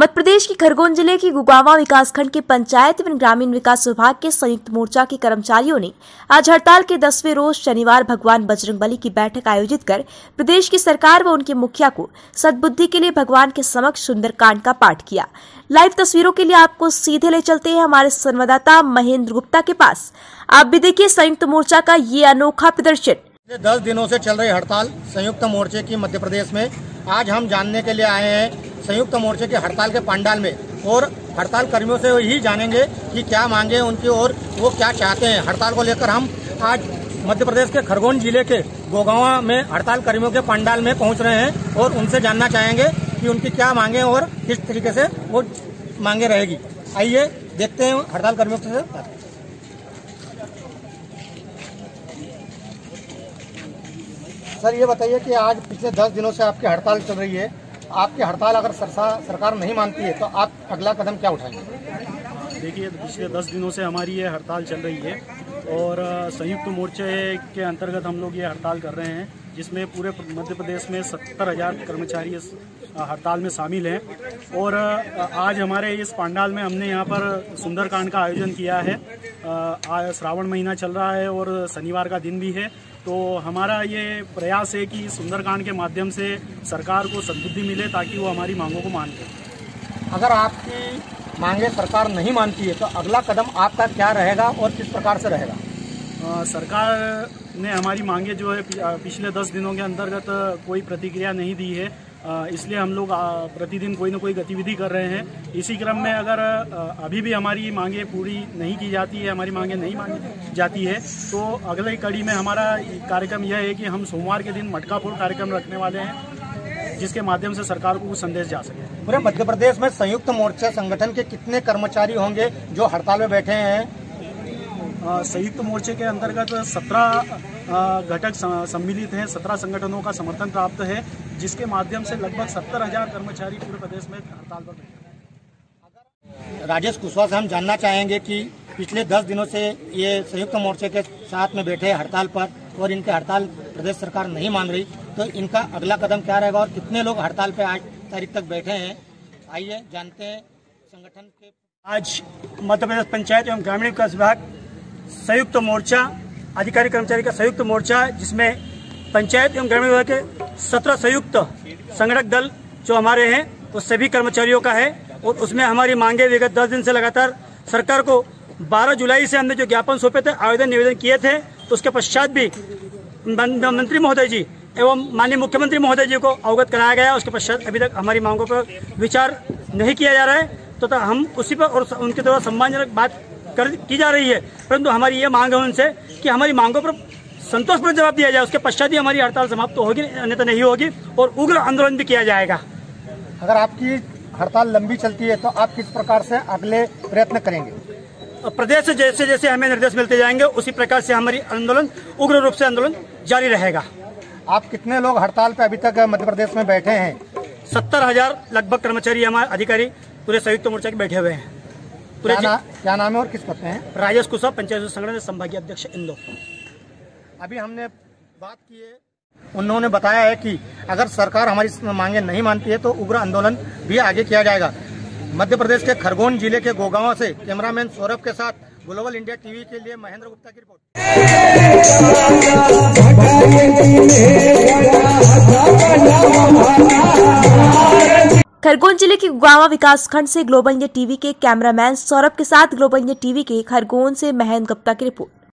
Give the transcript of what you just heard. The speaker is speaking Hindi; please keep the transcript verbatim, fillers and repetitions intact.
मध्य प्रदेश की खरगोन जिले की गुगावा विकासखंड के पंचायत एवं ग्रामीण विकास विभाग के संयुक्त मोर्चा के कर्मचारियों ने आज हड़ताल के दसवें रोज शनिवार भगवान बजरंगबली की बैठक आयोजित कर प्रदेश की सरकार व उनके मुखिया को सद्बुद्धि के लिए भगवान के समक्ष सुंदरकांड का पाठ किया। लाइव तस्वीरों के लिए आपको सीधे ले चलते हैं हमारे संवाददाता महेंद्र गुप्ता के पास। आप भी देखिए संयुक्त मोर्चा का ये अनोखा प्रदर्शन। दस दिनों से चल रही हड़ताल संयुक्त मोर्चे की मध्य प्रदेश में, आज हम जानने के लिए आए हैं संयुक्त मोर्चे के हड़ताल के पंडाल में और हड़ताल कर्मियों से ही जानेंगे कि क्या मांगे उनकी और वो क्या चाहते हैं। हड़ताल को लेकर हम आज मध्य प्रदेश के खरगोन जिले के गोगावा में हड़ताल कर्मियों के पंडाल में पहुंच रहे हैं और उनसे जानना चाहेंगे कि उनकी क्या मांगे और किस तरीके से वो मांगे रहेगी। आइए देखते हैं हड़ताल कर्मियों से। सर, ये बताइए कि आज पिछले दस दिनों से आपकी हड़ताल चल रही है। आपकी हड़ताल अगर सरकार नहीं मानती है तो आप अगला कदम क्या उठाएंगे? देखिए, पिछले दस दिनों से हमारी ये हड़ताल चल रही है और संयुक्त मोर्चे के अंतर्गत हम लोग ये हड़ताल कर रहे हैं, जिसमें पूरे मध्य प्रदेश में सत्तर हजार कर्मचारी इस हड़ताल में शामिल हैं। और आज हमारे इस पंडाल में हमने यहाँ पर सुंदरकांड का आयोजन किया है। आज श्रावण महीना चल रहा है और शनिवार का दिन भी है, तो हमारा ये प्रयास है कि सुंदरकांड के माध्यम से सरकार को सद्बुद्धि मिले ताकि वो हमारी मांगों को मान ले। अगर आपकी मांगे सरकार नहीं मानती है तो अगला कदम आपका क्या रहेगा और किस प्रकार से रहेगा? आ, सरकार ने हमारी मांगे जो है पिछले दस दिनों के अंतर्गत कोई प्रतिक्रिया नहीं दी है, इसलिए हम लोग प्रतिदिन कोई न कोई गतिविधि कर रहे हैं। इसी क्रम में अगर अभी भी हमारी मांगे पूरी नहीं की जाती है, हमारी मांगे नहीं मांगी जाती है, तो अगली कड़ी में हमारा कार्यक्रम यह है कि हम सोमवार के दिन मटका फोड़ कार्यक्रम रखने वाले हैं, जिसके माध्यम से सरकार को कुछ संदेश जा सके। पूरे मध्य प्रदेश में संयुक्त मोर्चा संगठन के कितने कर्मचारी होंगे जो हड़ताल में बैठे हैं? संयुक्त मोर्चे के अंतर्गत सत्रह घटक सम्मिलित हैं, सत्रह संगठनों का समर्थन प्राप्त है, जिसके माध्यम से लगभग सत्तर हजार कर्मचारी पूरे प्रदेश में हड़ताल पर बैठे हैं। राजेश कुशवाहा से हम जानना चाहेंगे कि पिछले दस दिनों से ये संयुक्त मोर्चे के साथ में बैठे हड़ताल पर और इनके हड़ताल प्रदेश सरकार नहीं मान रही, तो इनका अगला कदम क्या रहेगा और कितने लोग हड़ताल पे आज तारीख तक बैठे हैं? आइए जानते हैं संगठन के। आज मध्य प्रदेश पंचायत एवं ग्रामीण विकास विभाग संयुक्त मोर्चा अधिकारी कर्मचारी का संयुक्त मोर्चा, जिसमें पंचायत एवं ग्रामीण विभाग के सत्रह संयुक्त संगठक दल जो हमारे हैं वो सभी कर्मचारियों का है। और उसमें हमारी मांगे विगत दस दिन से लगातार सरकार को बारह जुलाई से हमने जो ज्ञापन सौंपे थे, आवेदन निवेदन किए थे, तो उसके पश्चात भी मंत्री महोदय जी एवं माननीय मुख्यमंत्री महोदय जी को अवगत कराया गया। उसके पश्चात अभी तक हमारी मांगों पर विचार नहीं किया जा रहा है, तो, तो हम उसी पर और उनके द्वारा सम्मानजनक बात कर की जा रही है, परंतु हमारी ये मांग है उनसे कि हमारी मांगों पर संतोषपूर्ण जवाब दिया जाए। उसके पश्चात ही हमारी हड़ताल समाप्त तो होगी, अन्यथा नहीं होगी और उग्र आंदोलन भी किया जाएगा। अगर आपकी हड़ताल लंबी चलती है तो आप किस प्रकार से अगले प्रयत्न करेंगे? प्रदेश से जैसे जैसे हमें निर्देश मिलते जाएंगे उसी प्रकार से हमारी आंदोलन उग्र रूप से आंदोलन जारी रहेगा। आप कितने लोग हड़ताल पे अभी तक मध्य प्रदेश में बैठे हैं? सत्तर हजार लगभग कर्मचारी हमारे अधिकारी पूरे संयुक्त मोर्चा के बैठे हुए हैं। क्या, ना, क्या नाम है और किस पद पे हैं? राजेश कुशवाहा, पंचायत संगठन संभागीय अध्यक्ष इंदौर। अभी हमने बात की है, उन्होंने बताया है कि अगर सरकार हमारी मांगे नहीं मानती है तो उग्र आंदोलन भी आगे किया जाएगा। मध्य प्रदेश के खरगोन जिले के गोगावा से कैमरामैन सौरभ के साथ ग्लोबल इंडिया टीवी के लिए महेंद्र गुप्ता की रिपोर्ट। खरगोन जिले के गुगावा विकासखंड से ग्लोबल इंडिया टीवी के कैमरामैन सौरभ के साथ ग्लोबल इंडिया टीवी के खरगोन से महेंद्र गुप्ता की रिपोर्ट।